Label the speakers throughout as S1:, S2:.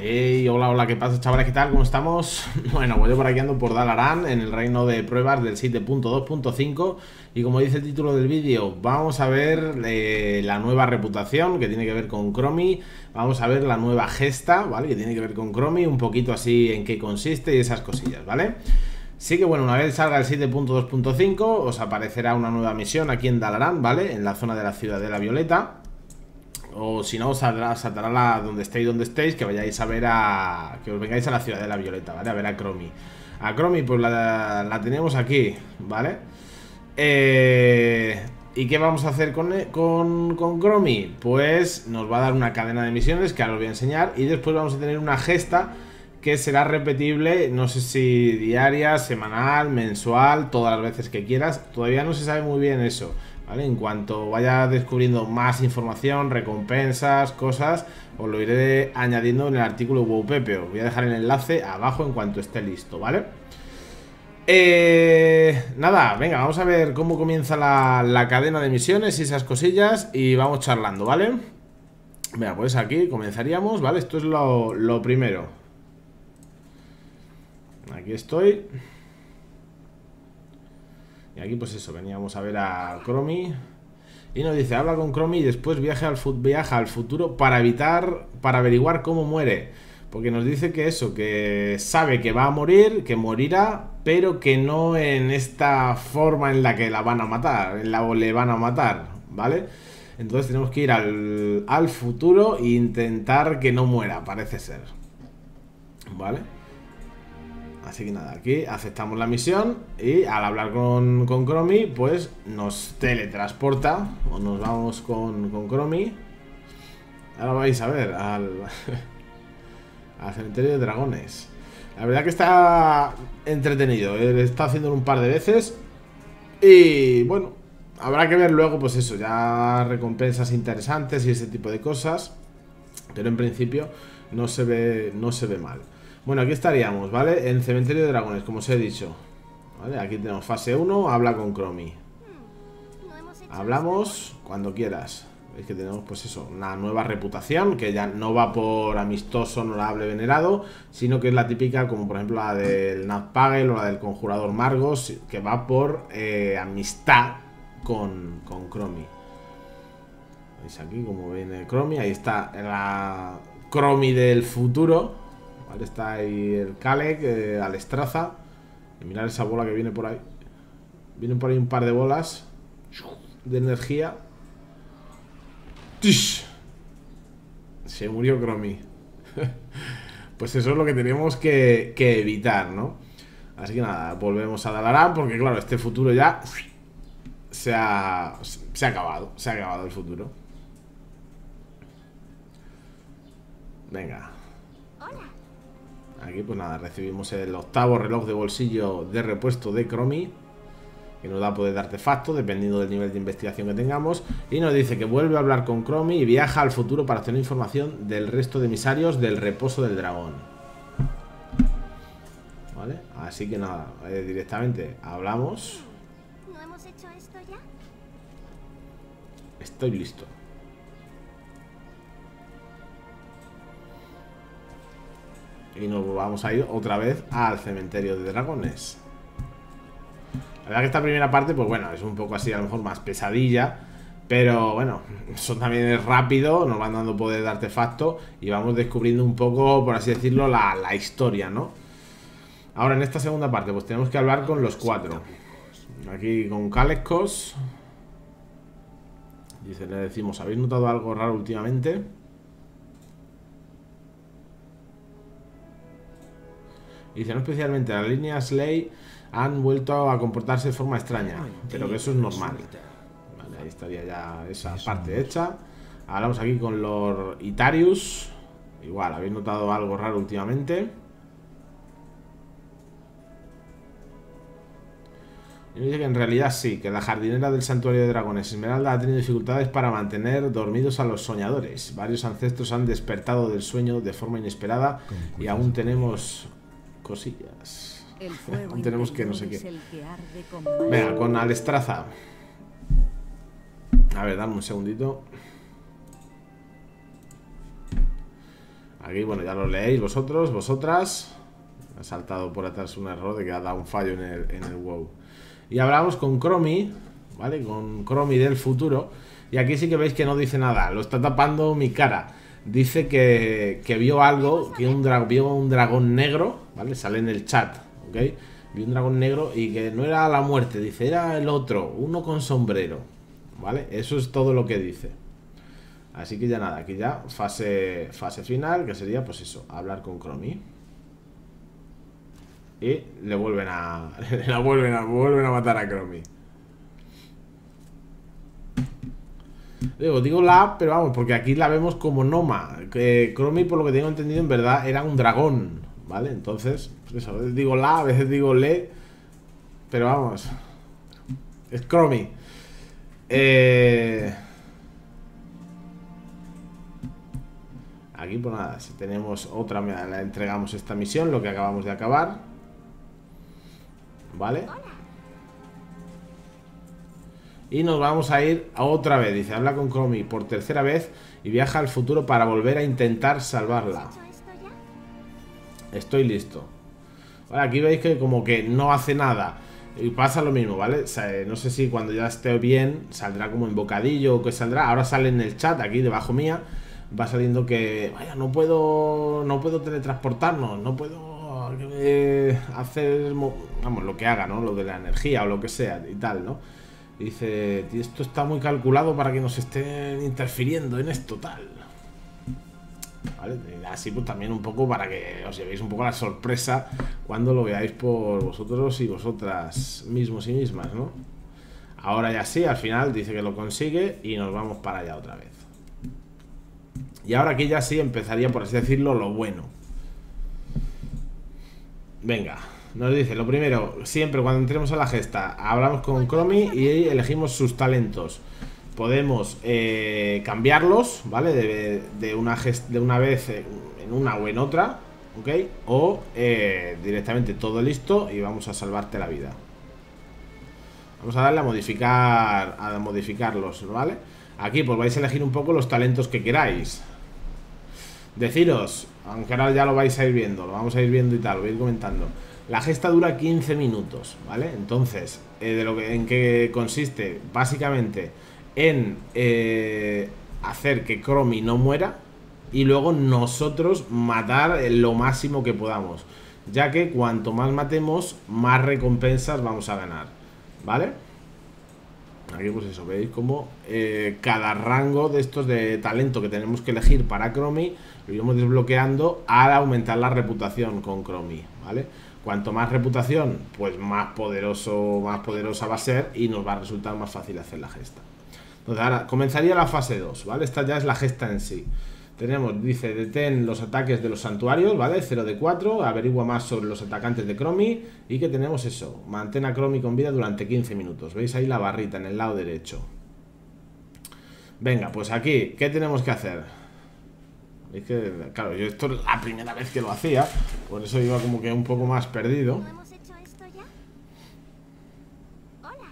S1: Hey, hola, hola, ¿qué pasa, chavales? ¿Qué tal? ¿Cómo estamos? Bueno, pues yo por aquí ando por Dalaran, en el reino de pruebas del 7.2.5. Y como dice el título del vídeo, vamos a ver la nueva reputación que tiene que ver con Chromie. Vamos a ver la nueva gesta, ¿vale? Que tiene que ver con Chromie, un poquito así en qué consiste y esas cosillas, ¿vale? Sí que bueno, una vez salga el 7.2.5 os aparecerá una nueva misión aquí en Dalaran, ¿vale? En la zona de la Ciudadela Violeta. O si no, os saltará donde estéis, que vayáis a ver que os vengáis a la Ciudadela Violeta, ¿vale? A ver a Chromie. A Chromie, pues la tenemos aquí, ¿vale? ¿Y qué vamos a hacer con Chromie? Pues nos va a dar una cadena de misiones, que ahora os voy a enseñar. Y después vamos a tener una gesta que será repetible, no sé si diaria, semanal, mensual, todas las veces que quieras. Todavía no se sabe muy bien eso, ¿vale? En cuanto vaya descubriendo más información, recompensas, cosas, os lo iré añadiendo en el artículo WoWpepe. Os voy a dejar el enlace abajo en cuanto esté listo, ¿vale? Nada, venga, vamos a ver cómo comienza la cadena de misiones y esas cosillas. Y vamos charlando, ¿vale? Venga, pues aquí comenzaríamos, ¿vale? Esto es lo primero. Aquí estoy. Y aquí pues eso, veníamos a ver a Chromie. Y nos dice, habla con Chromie y después viaja al futuro para averiguar cómo muere. Porque nos dice que eso, que sabe que va a morir, que morirá, pero que no en esta forma en la que la van a matar, le van a matar, ¿vale? Entonces tenemos que ir al futuro e intentar que no muera, parece ser, ¿vale? Así que nada, aquí aceptamos la misión y al hablar con Chromie, pues nos teletransporta, o nos vamos con Chromie. Ahora vais a ver al cementerio de dragones. La verdad que está entretenido, he estado haciéndolo un par de veces. Y bueno, habrá que ver luego, pues eso, ya recompensas interesantes y ese tipo de cosas. Pero en principio no se ve mal. Bueno, aquí estaríamos, ¿vale? En cementerio de dragones, como os he dicho, ¿vale? Aquí tenemos fase 1, habla con Chromie. Hablamos cuando quieras. Veis que tenemos, pues eso, una nueva reputación, que ya no va por amistoso, honorable, venerado, sino que es la típica, como por ejemplo la del Nazpagel o la del conjurador Margos, que va por amistad con Chromie. ¿Veis aquí cómo viene Chromie? Ahí está la Chromie del futuro, ¿vale? Está ahí el Kalec, Alestraza. Y mirad esa bola que viene por ahí. Vienen por ahí un par de bolas de energía. ¡Tish! Se murió Chromie. Pues eso es lo que tenemos que evitar, ¿no? Así que nada, volvemos a Dalaran, porque claro, este futuro ya se ha acabado. Se ha acabado el futuro. Venga. Aquí pues nada, recibimos el octavo reloj de bolsillo de repuesto de Chromie, que nos da poder de artefacto dependiendo del nivel de investigación que tengamos. Y nos dice que vuelve a hablar con Chromie y viaja al futuro para obtener información del resto de emisarios del reposo del dragón. Vale, así que nada, directamente hablamos.
S2: ¿No hemos hecho esto ya?
S1: Estoy listo. Y nos vamos a ir otra vez al cementerio de dragones. La verdad que esta primera parte, pues bueno, es un poco así, a lo mejor más pesadilla. Pero bueno, eso también es rápido, nos van dando poder de artefacto y vamos descubriendo un poco, por así decirlo, la historia, ¿no? Ahora en esta segunda parte, pues tenemos que hablar con los 4. Aquí con Calecos. Dice, le decimos, ¿habéis notado algo raro últimamente? Dice, no especialmente, las líneas Slay han vuelto a comportarse de forma extraña, pero que eso es normal. Vale, ahí estaría ya esa parte hecha. Hablamos aquí con Lord Itarius. Igual, ¿habéis notado algo raro últimamente? Y dice que en realidad sí, que la jardinera del santuario de dragones Esmeralda ha tenido dificultades para mantener dormidos a los soñadores. Varios ancestros han despertado del sueño de forma inesperada y aún tenemos cosillas. Aún tenemos que no sé qué. Venga, con Alestraza. A ver, dame un segundito. Aquí, bueno, ya lo leéis vosotros, vosotras. Ha saltado por atrás un error de que ha dado un fallo en el WoW. Y hablamos con Chromie, ¿vale? Con Chromie del futuro. Y aquí sí que veis que no dice nada, lo está tapando mi cara. Dice que vio algo, que vio un dragón negro, ¿vale? Sale en el chat, ¿ok? Vio un dragón negro y que no era la muerte, dice, era el otro, uno con sombrero, ¿vale? Eso es todo lo que dice. Así que ya nada, aquí ya fase final, que sería pues eso, hablar con Chromie. Y le vuelven a vuelven a matar a Chromie. Digo la, pero vamos, porque aquí la vemos como Noma. Chromie, por lo que tengo entendido, en verdad era un dragón, ¿vale? Entonces, pues eso, a veces digo la, a veces digo le, pero vamos, es Chromie. Aquí, pues nada, si tenemos otra, la entregamos esta misión, lo que acabamos de acabar, ¿vale? Y nos vamos a ir a otra vez. Dice, habla con Chromie por tercera vez y viaja al futuro para volver a intentar salvarla. Estoy listo. Vale, aquí veis que como que no hace nada. Y pasa lo mismo, ¿vale? O sea, no sé si cuando ya esté bien saldrá como en bocadillo o qué saldrá. Ahora sale en el chat, aquí debajo mía, va saliendo que, vaya, no puedo teletransportarnos, no puedo hacer, vamos, lo que haga, ¿no? Lo de la energía o lo que sea y tal, ¿no? Dice, esto está muy calculado para que nos estén interfiriendo en esto, tal. ¿Vale? Así pues también un poco para que os llevéis un poco la sorpresa cuando lo veáis por vosotros y vosotras mismos y mismas, ¿no? Ahora ya sí, al final dice que lo consigue y nos vamos para allá otra vez. Y ahora aquí ya sí empezaría, por así decirlo, lo bueno. Venga. Nos dice, lo primero, siempre cuando entremos a la gesta, hablamos con Chromie y elegimos sus talentos. Podemos cambiarlos, ¿vale? De una vez en una o en otra, ¿ok? O directamente todo listo y vamos a salvarte la vida. Vamos a darle a modificarlos, ¿vale? Aquí pues vais a elegir un poco los talentos que queráis. Deciros, aunque ahora ya lo vais a ir viendo, lo vamos a ir viendo y tal, lo voy a ir comentando. La gesta dura 15 minutos, ¿vale? Entonces, ¿en qué consiste? Básicamente en hacer que Chromie no muera y luego nosotros matar lo máximo que podamos, ya que cuanto más matemos, más recompensas vamos a ganar, ¿vale? Aquí pues eso, veis como cada rango de estos de talento que tenemos que elegir para Chromie lo iremos desbloqueando al aumentar la reputación con Chromie, ¿vale? Cuanto más reputación, pues más poderosa va a ser y nos va a resultar más fácil hacer la gesta. Entonces ahora comenzaría la fase 2, ¿vale? Esta ya es la gesta en sí. Tenemos, dice, detén los ataques de los santuarios, ¿vale? 0 de 4, averigua más sobre los atacantes de Chromie. Y que tenemos eso, mantén a Chromie con vida durante 15 minutos. ¿Veis ahí la barrita en el lado derecho? Venga, pues aquí, ¿qué tenemos que hacer? Es que, claro, yo esto es la primera vez que lo hacía, por eso iba como que un poco más perdido.
S2: ¿No hemos hecho esto ya? Hola.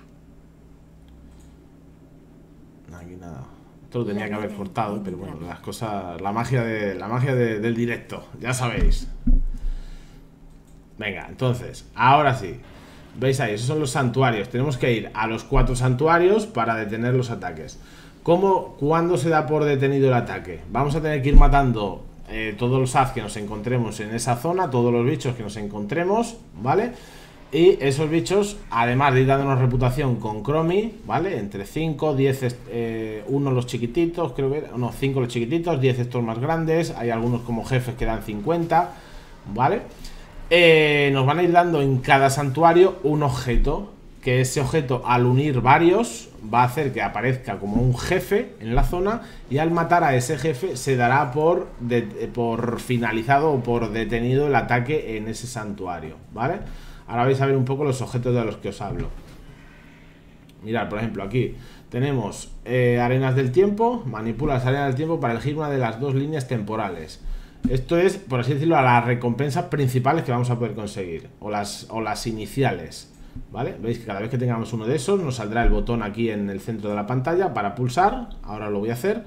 S1: Aquí nada. Esto lo tenía que haber cortado, pero bueno, las cosas, la magia del directo, ya sabéis. Venga, entonces, ahora sí. ¿Veis ahí? Esos son los santuarios. Tenemos que ir a los 4 santuarios para detener los ataques. ¿Cuándo se da por detenido el ataque? Vamos a tener que ir matando todos los Az que nos encontremos en esa zona, todos los bichos que nos encontremos, ¿vale? Y esos bichos, además de ir dándonos reputación con Chromie, ¿vale? Entre 5, 10, 1 los chiquititos, creo que no, 5 los chiquititos, 10 estos más grandes. Hay algunos como jefes que dan 50, ¿vale? Nos van a ir dando en cada santuario un objeto, que ese objeto, al unir varios, va a hacer que aparezca como un jefe en la zona, y al matar a ese jefe se dará por finalizado o por detenido el ataque en ese santuario, ¿vale? Ahora vais a ver un poco los objetos de los que os hablo. Mirad, por ejemplo, aquí tenemos arenas del tiempo. Manipula las arenas del tiempo para elegir una de las 2 líneas temporales. Esto es, por así decirlo, a las recompensas principales que vamos a poder conseguir, o las iniciales, ¿vale? Veis que cada vez que tengamos uno de esos nos saldrá el botón aquí en el centro de la pantalla para pulsar. Ahora lo voy a hacer.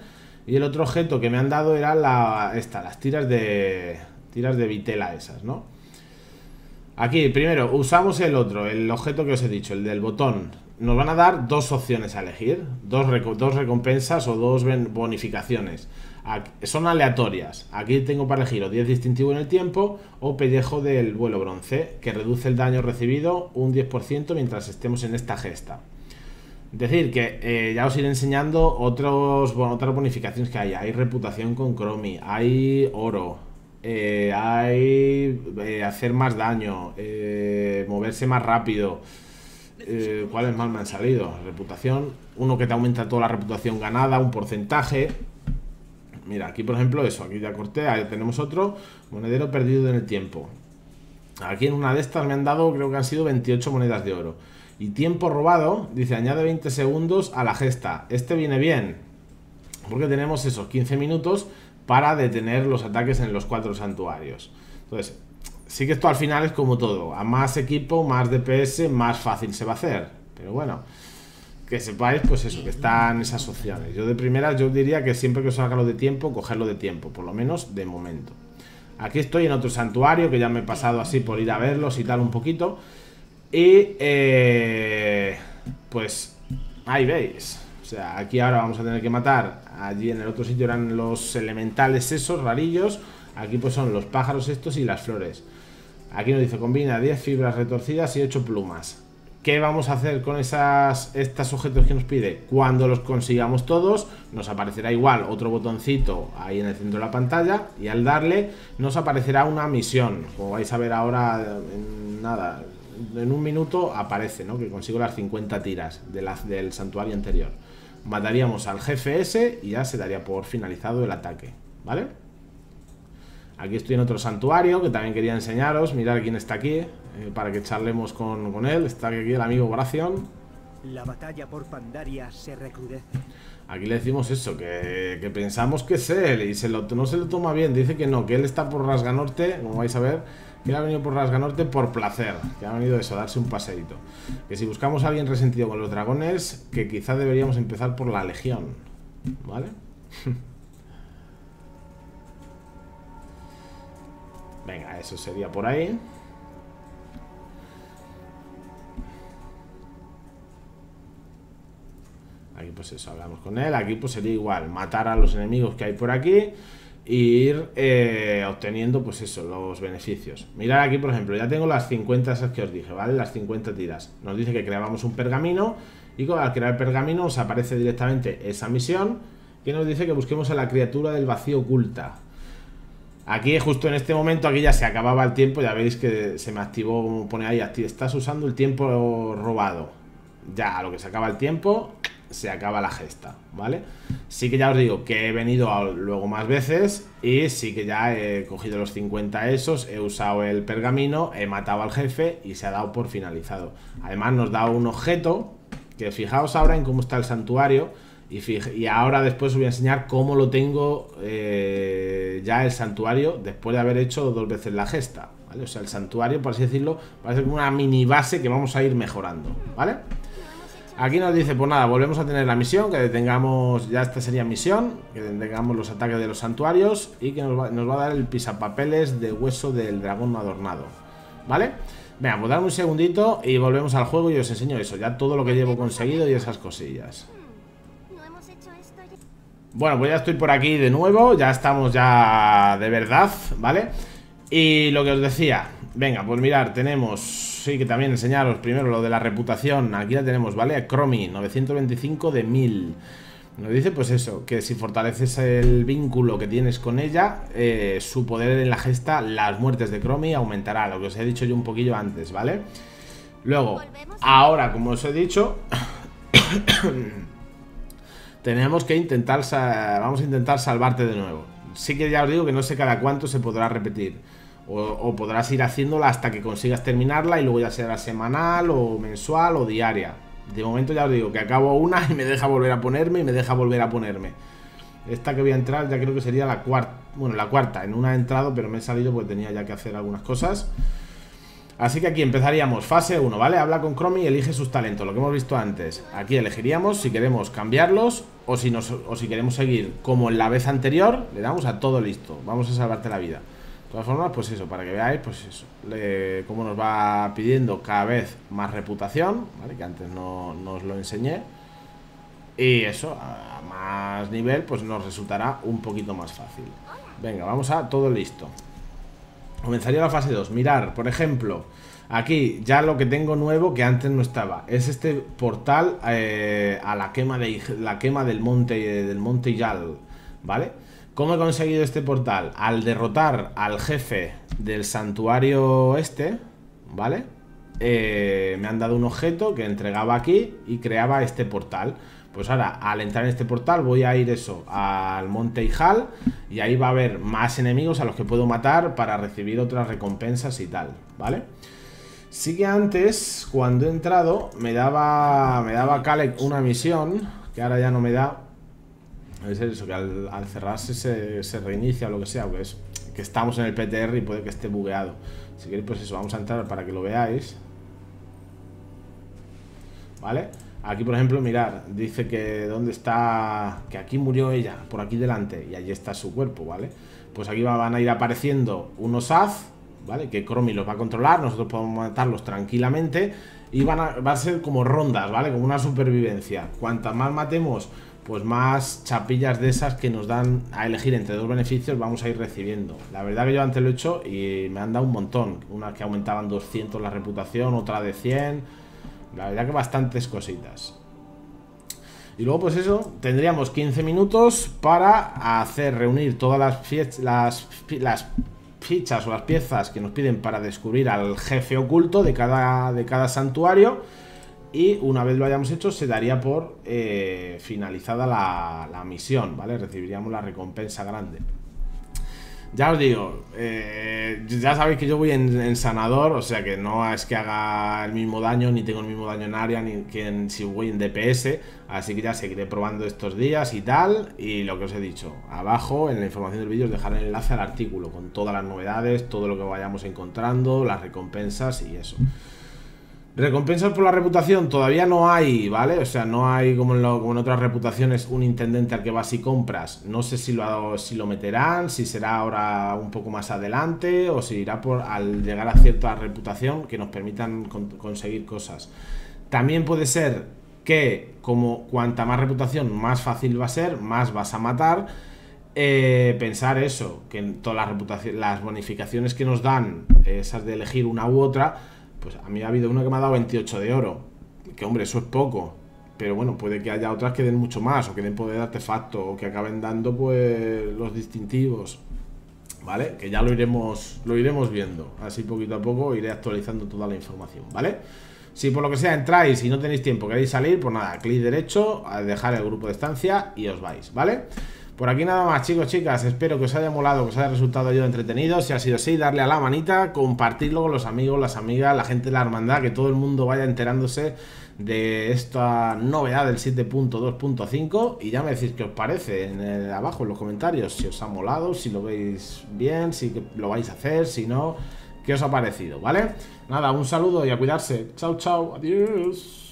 S1: Y el otro objeto que me han dado era las tiras de vitela esas, ¿no? Aquí, primero, usamos el objeto que os he dicho, el del botón. Nos van a dar dos opciones a elegir, dos recompensas o dos bonificaciones. Son aleatorias. Aquí tengo para elegir o 10 distintivo en el tiempo o pellejo del vuelo bronce, que reduce el daño recibido un 10% mientras estemos en esta gesta. Es decir, que ya os iré enseñando otras bonificaciones que hay. Hay reputación con Chromie, hay oro, hay hacer más daño, moverse más rápido. ¿Cuáles más me han salido? Reputación, uno que te aumenta toda la reputación ganada, un porcentaje. Mira, aquí por ejemplo eso, aquí ya corté, ahí tenemos otro, monedero perdido en el tiempo. Aquí en una de estas me han dado, creo que han sido 28 monedas de oro. Y tiempo robado, dice, añade 20 segundos a la gesta. Este viene bien, porque tenemos esos 15 minutos para detener los ataques en los 4 santuarios. Entonces, sí que esto al final es como todo, a más equipo, más DPS, más fácil se va a hacer. Pero bueno, que sepáis pues eso, que están esas opciones. Yo de primeras yo diría que siempre que os salga lo de tiempo, cogerlo de tiempo, por lo menos de momento. Aquí estoy en otro santuario, que ya me he pasado así por ir a verlos y tal un poquito. Y pues ahí veis. O sea, aquí ahora vamos a tener que matar. Allí en el otro sitio eran los elementales esos, rarillos. Aquí pues son los pájaros estos y las flores. Aquí nos dice, combina 10 fibras retorcidas y 8 plumas. ¿Qué vamos a hacer con estos objetos que nos pide? Cuando los consigamos todos, nos aparecerá igual otro botoncito ahí en el centro de la pantalla. Y al darle, nos aparecerá una misión. Como vais a ver ahora, en un minuto aparece, ¿no? Que consigo las 50 tiras del santuario anterior. Mataríamos al jefe ese y ya se daría por finalizado el ataque, ¿vale? Aquí estoy en otro santuario que también quería enseñaros. Mirad quién está aquí, para que charlemos con él. Está aquí el amigo Bracion.
S3: La batalla por Pandaria se recrudece.
S1: Aquí le decimos eso, que pensamos que es él y no se lo toma bien. Dice que no, que él está por Rasganorte, como vais a ver, que él ha venido por Rasganorte por placer, que ha venido eso, a darse un paseíto. Que si buscamos a alguien resentido con los dragones, que quizá deberíamos empezar por la legión, ¿vale? Venga, eso sería por ahí. Aquí pues eso, hablamos con él. Aquí pues sería igual, matar a los enemigos que hay por aquí e ir obteniendo pues eso, los beneficios. Mirad aquí por ejemplo, ya tengo las 50 esas que os dije, ¿vale? Las 50 tiras. Nos dice que creamos un pergamino y al crear el pergamino nos aparece directamente esa misión que nos dice que busquemos a la criatura del vacío oculta. Aquí justo en este momento, aquí ya se acababa el tiempo. Ya veis que se me activó, como pone ahí, estás usando el tiempo robado. Ya a lo que se acaba el tiempo, se acaba la gesta, ¿vale? Sí que ya os digo que he venido luego más veces y sí que ya he cogido los 50 esos, he usado el pergamino, he matado al jefe y se ha dado por finalizado. Además nos da un objeto que fijaos ahora en cómo está el santuario. Y ahora después os voy a enseñar cómo lo tengo ya el santuario después de haber hecho 2 veces la gesta, ¿vale? O sea, el santuario, por así decirlo, va a ser como una mini base que vamos a ir mejorando, ¿vale? Aquí nos dice, pues nada, volvemos a tener la misión, que detengamos, ya esta sería misión, que detengamos los ataques de los santuarios y que nos va a dar el pisapapeles de hueso del dragón no adornado, ¿vale? Venga, pues dame un segundito y volvemos al juego y os enseño eso, ya todo lo que llevo conseguido y esas cosillas. Bueno, pues ya estoy por aquí de nuevo. Ya estamos ya de verdad, ¿vale? Y lo que os decía, venga, pues mirad, tenemos, sí que también enseñaros primero lo de la reputación. Aquí la tenemos, ¿vale? Chromie, 925 de 1000. Nos dice pues eso, que si fortaleces el vínculo que tienes con ella, su poder en la gesta, las muertes de Chromie aumentará. Lo que os he dicho yo un poquillo antes, ¿vale? Luego, ahora, como os he dicho... tenemos que intentar, vamos a intentar salvarte de nuevo. Sí que ya os digo que no sé cada cuánto se podrá repetir. O podrás ir haciéndola hasta que consigas terminarla y luego ya será semanal o mensual o diaria. De momento ya os digo que acabo una y me deja volver a ponerme y me deja volver a ponerme. Esta que voy a entrar ya creo que sería la cuarta. Bueno, la cuarta. En una he entrado pero me he salido porque tenía ya que hacer algunas cosas. Así que aquí empezaríamos fase 1, ¿vale? Habla con Chromie y elige sus talentos, lo que hemos visto antes. Aquí elegiríamos si queremos cambiarlos o si queremos seguir como en la vez anterior. Le damos a todo listo, vamos a salvarte la vida. De todas formas, pues eso, para que veáis, pues eso, cómo nos va pidiendo cada vez más reputación, ¿vale? Que antes no os lo enseñé. Y eso, a más nivel, pues nos resultará un poquito más fácil. Venga, vamos a todo listo. Comenzaría la fase 2. Mirar, por ejemplo, aquí ya lo que tengo nuevo que antes no estaba. Es este portal a la quema del monte Yal, ¿vale? ¿Cómo he conseguido este portal? Al derrotar al jefe del santuario este, ¿vale? Me han dado un objeto que entregaba aquí y creaba este portal. Pues ahora, al entrar en este portal voy a ir al monte Ijal y ahí va a haber más enemigos a los que puedo matar para recibir otras recompensas y tal, ¿vale? Sí que antes, cuando he entrado, me daba Kalec una misión, que ahora ya no me da. Es eso, que al cerrarse se reinicia o lo que sea, que estamos en el PTR y puede que esté bugueado. Si queréis, pues eso, vamos a entrar para que lo veáis. ¿Vale? Aquí, por ejemplo, mirar, dice que dónde está, que aquí murió ella, por aquí delante, y allí está su cuerpo, ¿vale? Pues aquí van a ir apareciendo unos Az, ¿vale? Que Chromie los va a controlar, nosotros podemos matarlos tranquilamente y va a ser como rondas, ¿vale? Como una supervivencia. Cuantas más matemos, pues más chapillas de esas que nos dan a elegir entre dos beneficios vamos a ir recibiendo. La verdad que yo antes lo he hecho y me han dado un montón. Una que aumentaban 200 la reputación, otra de 100... La verdad que bastantes cositas. Y luego pues eso, tendríamos 15 minutos para reunir todas las fichas o las piezas que nos piden para descubrir al jefe oculto de cada santuario. Y una vez lo hayamos hecho, se daría por finalizada la misión, ¿vale? Recibiríamos la recompensa grande. Ya os digo, ya sabéis que yo voy en sanador, o sea que no es que haga el mismo daño, ni tengo el mismo daño en área, ni que si voy en DPS, así que ya seguiré probando estos días y tal, y lo que os he dicho, abajo en la información del vídeo os dejaré el enlace al artículo, con todas las novedades, todo lo que vayamos encontrando, las recompensas y eso. Recompensas por la reputación todavía no hay, ¿vale? O sea, no hay como en otras reputaciones un intendente al que vas y compras. No sé si lo meterán, si será ahora un poco más adelante o si irá al llegar a cierta reputación que nos permitan conseguir cosas. También puede ser que como cuanta más reputación más fácil va a ser, más vas a matar. Pensar eso, que en todas las bonificaciones que nos dan, esas de elegir una u otra, pues a mí ha habido una que me ha dado 28 de oro. Que hombre, eso es poco. Pero bueno, puede que haya otras que den mucho más, o que den poder de artefacto, o que acaben dando pues los distintivos. ¿Vale? Que ya lo iremos viendo. Así poquito a poco iré actualizando toda la información, ¿vale? Si por lo que sea entráis y no tenéis tiempo, queréis salir, pues nada, clic derecho, a dejar el grupo de estancia y os vais, ¿vale? Por aquí nada más, chicos, chicas, espero que os haya molado, que os haya resultado yo entretenido. Si ha sido así, darle a la manita, compartirlo con los amigos, las amigas, la gente de la hermandad, que todo el mundo vaya enterándose de esta novedad del 7.2.5. y ya me decís qué os parece abajo en los comentarios, si os ha molado, si lo veis bien, si lo vais a hacer, si no, qué os ha parecido, ¿vale? Nada, un saludo y a cuidarse. Chao, chao, adiós.